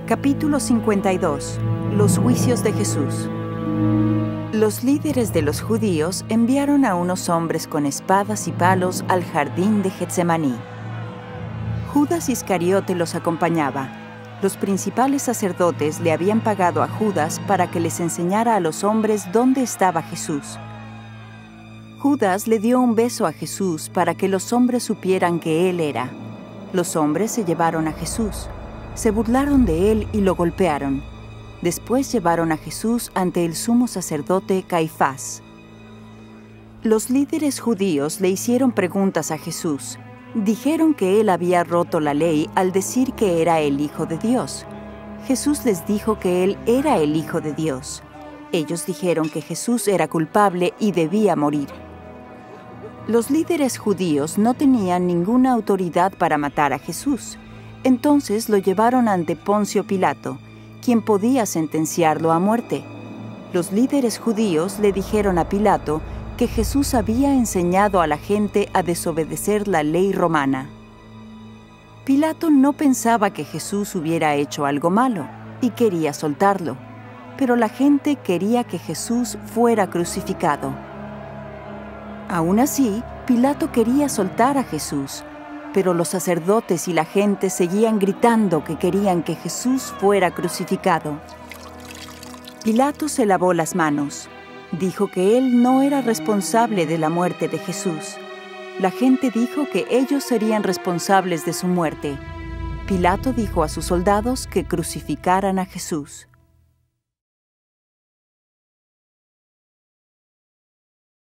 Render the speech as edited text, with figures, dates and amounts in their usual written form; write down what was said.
Capítulo 52. Los juicios de Jesús. Los líderes de los judíos enviaron a unos hombres con espadas y palos al jardín de Getsemaní. Judas Iscariote los acompañaba. Los principales sacerdotes le habían pagado a Judas para que les enseñara a los hombres dónde estaba Jesús. Judas le dio un beso a Jesús para que los hombres supieran que él era. Los hombres se llevaron a Jesús. Se burlaron de él y lo golpearon. Después llevaron a Jesús ante el sumo sacerdote Caifás. Los líderes judíos le hicieron preguntas a Jesús. Dijeron que él había roto la ley al decir que era el Hijo de Dios. Jesús les dijo que él era el Hijo de Dios. Ellos dijeron que Jesús era culpable y debía morir. Los líderes judíos no tenían ninguna autoridad para matar a Jesús. Entonces lo llevaron ante Poncio Pilato, quien podía sentenciarlo a muerte. Los líderes judíos le dijeron a Pilato que Jesús había enseñado a la gente a desobedecer la ley romana. Pilato no pensaba que Jesús hubiera hecho algo malo y quería soltarlo, pero la gente quería que Jesús fuera crucificado. Aún así, Pilato quería soltar a Jesús, pero los sacerdotes y la gente seguían gritando que querían que Jesús fuera crucificado. Pilato se lavó las manos. Dijo que él no era responsable de la muerte de Jesús. La gente dijo que ellos serían responsables de su muerte. Pilato dijo a sus soldados que crucificaran a Jesús.